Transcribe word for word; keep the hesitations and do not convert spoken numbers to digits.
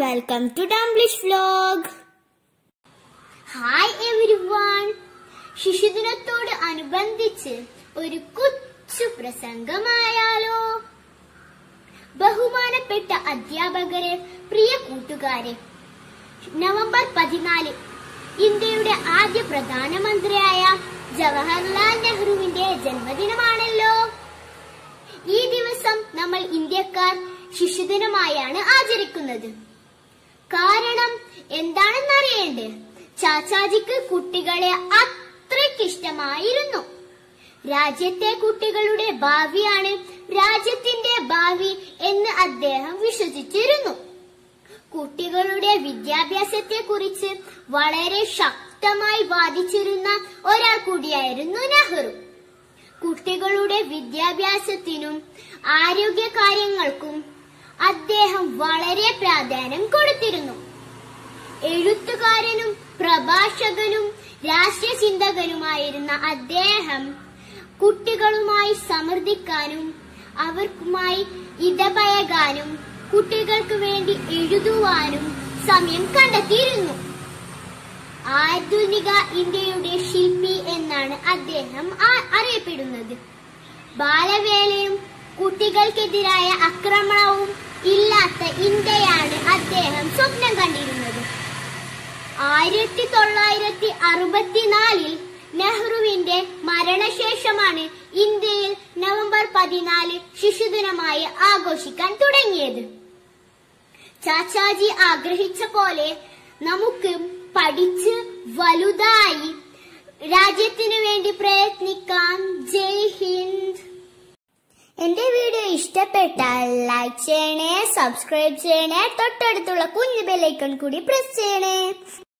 welcome to Damblish Vlog. Hi everyone. ശിശുദിനത്തോട് അനുബന്ധിച്ച് ഒരു കൊച്ചു പ്രസംഗമായാലോ? ബഹുമാനപ്പെട്ട അധ്യാപകരെ, പ്രിയ കൂട്ടുകാരെ, നവംബർ പതിനാല് ഇന്ത്യയുടെ ആദ്യ പ്രധാനമന്ത്രിയായ ജവഹർലാൽ നെഹ്റുവിന്റെ ജന്മദിനമാണല്ലോ. ഈ ദിവസം നമ്മൾ ഇന്ത്യക്കാർ ശിശുദിനമായാണ് ആചരിക്കുന്നത്. കാരണം എന്താണെന്നറിയണ്ടേ? ചാച്ചാജിക്ക് കുട്ടികളെ അത്രയ്ക്കിഷ്ടമായിരുന്നു. രാജ്യത്തെ കുട്ടികളുടെ ഭാവിയാണ് രാജ്യത്തിന്റെ ഭാവി എന്ന് അദ്ദേഹം വിശ്വസിച്ചിരുന്നു. കുട്ടികളുടെ വിദ്യാഭ്യാസത്തെ കുറിച്ച് വളരെ ശക്തമായി വാദിച്ചിരുന്ന ഒരാൾ കൂടിയായിരുന്നു നെഹ്റു. കുട്ടികളുടെ വിദ്യാഭ്യാസത്തിനും ആരോഗ്യകാര്യങ്ങൾക്കും അദ്ദേഹം വളരെ പ്രാധാന്യം കൊടുത്തിരുന്നു. എഴുത്തുകാരനും പ്രഭാഷകനും രാഷ്ട്രീയ ചിന്തകനുമായിരുന്ന അദ്ദേഹം കുട്ടികളുമായി സമർദ്ദിക്കാനും അവർക്കുമായി ഇടപഴകാനും കുട്ടികൾക്ക് വേണ്ടി എഴുതുവാനും സമയം കണ്ടെത്തിയിരുന്നു. ആധുനിക ഇന്ത്യയുടെ ശില്പി എന്നാണ് അദ്ദേഹം അറിയപ്പെടുന്നത്. ബാലവേലയും കുട്ടികൾക്കെതിരായ ആക്രമണവും ഇല്ലാത്ത ഇന്ത്യയാണ് അദ്ദേഹം സ്വപ്നം കണ്ടിരുന്നത്. ആയിരത്തി തൊള്ളായിരത്തി അറുപത്തിനാലിൽ നെഹ്റുവിന്റെ മരണശേഷമാണ് ഇന്ത്യയിൽ നവംബർ പതിനാല് ശിശുദിനമായി ആഘോഷിക്കാൻ തുടങ്ങിയത്. ചാച്ചാജി ആഗ്രഹിച്ച പോലെ നമുക്ക് പഠിച്ച് വലുതായി രാജ്യത്തിനു വേണ്ടി പ്രയത്നിക്കാം. ജയ് ഹിന്ദ്. എന്റെ വീഡിയോ ഇഷ്ടപ്പെട്ടാൽ ലൈക്ക് ചെയ്യണേ, സബ്സ്ക്രൈബ് ചെയ്യണേ, തൊട്ടടുത്തുള്ള കുഞ്ഞു ബെൽ ഐക്കൺ കൂടി പ്രസ് ചെയ്യണേ.